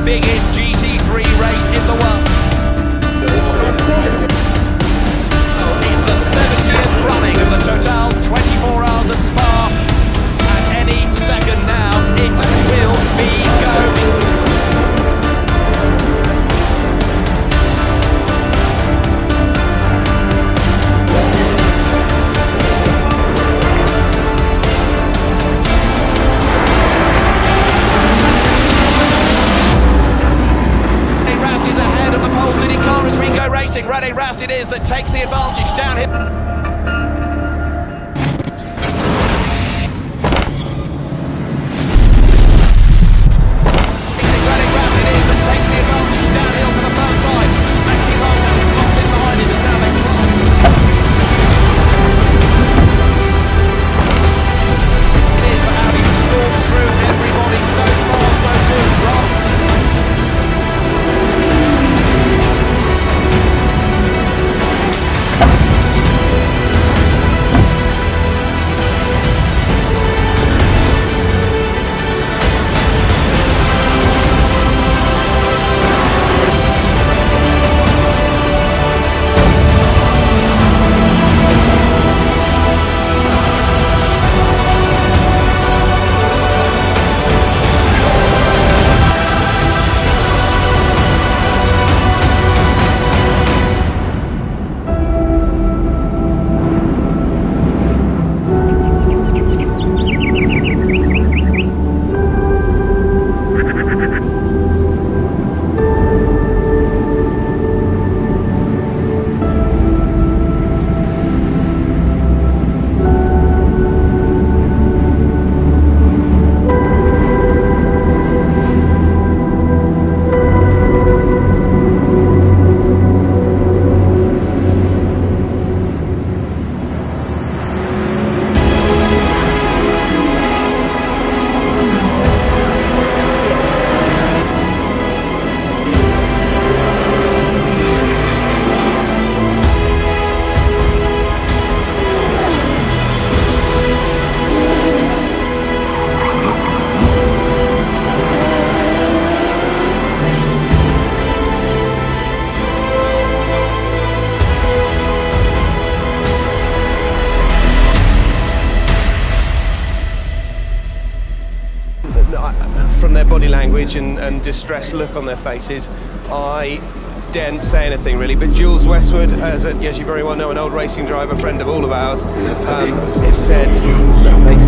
biggest GT3 race in the world. It's the 70th running of the Total 24 Hours at Spa, and any second now it will be going. Rene Rast it is that takes the advantage down here. From their body language and distressed look on their faces, I daren't say anything really, but Jules Westwood, as you very well know, an old racing driver, friend of all of ours, has said that they